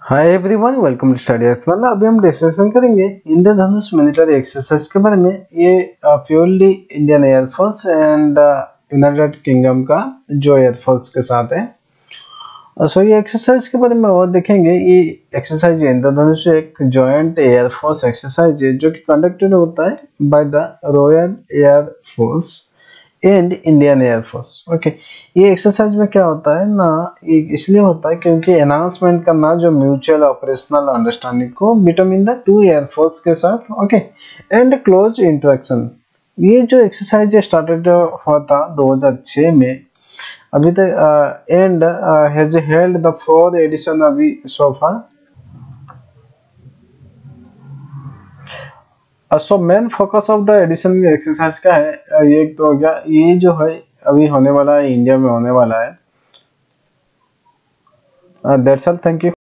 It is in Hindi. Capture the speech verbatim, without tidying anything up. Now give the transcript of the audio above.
Hi everyone, welcome to study explain. अभी हम डिस्कशन करेंगे इंद्रधनुष मिलिट्री एक्सरसाइज के बारे में। ये purely Indian air force and United Kingdom का जो एयरफोर्स के साथ है। सो ये एक्सरसाइज के बारे में और देखेंगे। ये एक्सरसाइज इंद्रधनुष एक जॉइंट एयरफोर्स एक्सरसाइज है जो कि कंडक्टेड होता है by the Royal Air Force and Indian air force. Okay, ये एक्सरसाइज में क्या होता है ना, ये इसलिए होता है क्योंकि एनाउंसमेंट करना जो म्यूचुअल ऑपरेशनल अंडरस्टैंडिंग को बिटवीन द टू एयरफोर्स के साथ। Okay, and close interaction. ये जो एक्सरसाइज स्टार्टेड हुआ था दो हज़ार छह में, अभी तक and has held the four edition अभी so far. So main focus of the edition exercise का है, uh, ये तो हो गया। ये जो है अभी होने वाला है, इंडिया में होने वाला है। That's all, thank you.